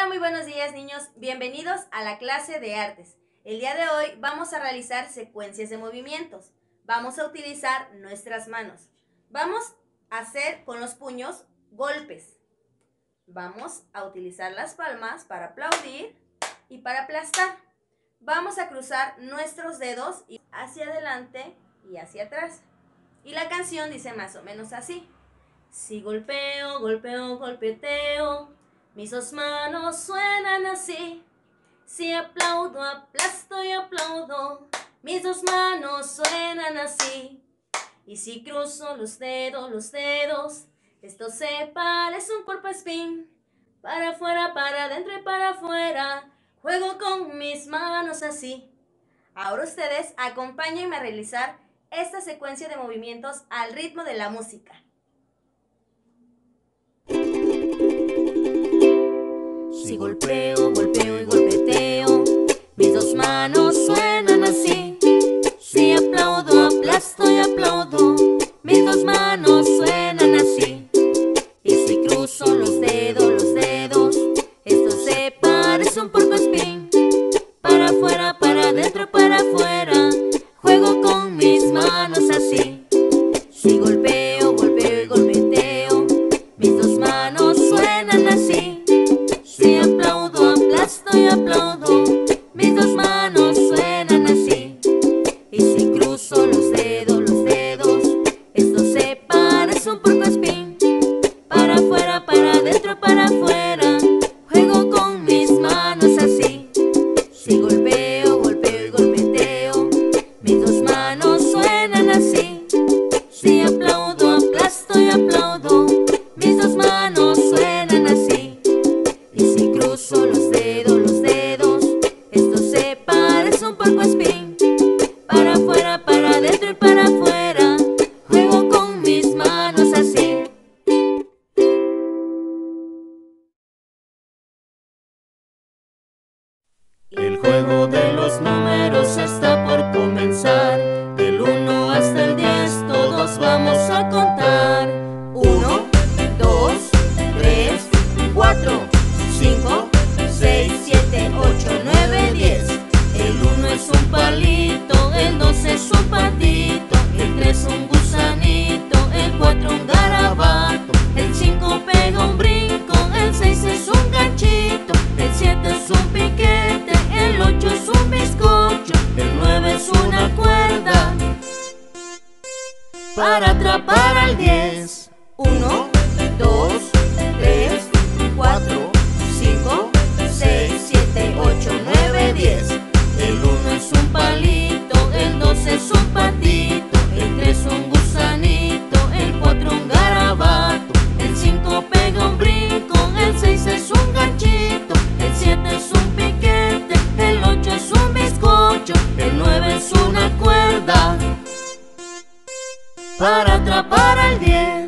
Hola, muy buenos días niños, bienvenidos a la clase de artes. El día de hoy vamos a realizar secuencias de movimientos. Vamos a utilizar nuestras manos. Vamos a hacer con los puños golpes. Vamos a utilizar las palmas para aplaudir y para aplastar. Vamos a cruzar nuestros dedos hacia adelante y hacia atrás. Y la canción dice más o menos así. Si golpeo, golpeo, golpeteo, mis dos manos suenan así. Si aplaudo, aplasto y aplaudo, mis dos manos suenan así. Y si cruzo los dedos, esto se parece un porpospín. Para afuera, para adentro y para afuera, juego con mis manos así. Ahora ustedes acompáñenme a realizar esta secuencia de movimientos al ritmo de la música. Si golpeo, golpeo y golpeteo, mis dos manos suenan así. Si aplaudo, aplasto y aplaudo, mis dos manos suenan así. Y si cruzo los dedos, esto se parece un porpospín. Para afuera, para adentro, para afuera, juego con mis manos así. Si golpeo, golpeo y golpeteo, mis dos manos suenan así. Si aplaudo, aplasto y aplaudo, mis dos manos suenan así. Y si cruzo los dedos, esto se parece un porpospín. Para afuera, para adentro, para afuera, juego con mis manos así. Si golpeo, golpeo y golpeteo, mis dos manos suenan así. Si aplaudo, aplasto y aplaudo, mis dos manos suenan así. Y si cruzo los dedos, esto se parece un porpospín. Para afuera, para adentro y para afuera, juego con mis manos así. El juego de los números está por comenzar. Del 1 hasta el 10 todos vamos a contar. 1, 2, 3, 4, 5, 6, 7, 8, 9, 10. El 1 es un palito, el 2 es un patito, el 3 un gusanito, el 4 un garabato, El 5 pega un brinco, el 6 es un ganchito, el 7 es un piquete, el 8 es un bizcocho, el 9 es una cuerda para atrapar al 10. 1, 2, 3, 4, 5, 6, 7, 8, 9, 10. El 1 es un palito, El 2 es un patito, el 3 un gusanito, el 4 un garabato, el 5 pega un brinco, el 6 es un ganchito, el 7 es un piquete, el 8 es un bizcocho, el 9 es una cuerda para atrapar al 10.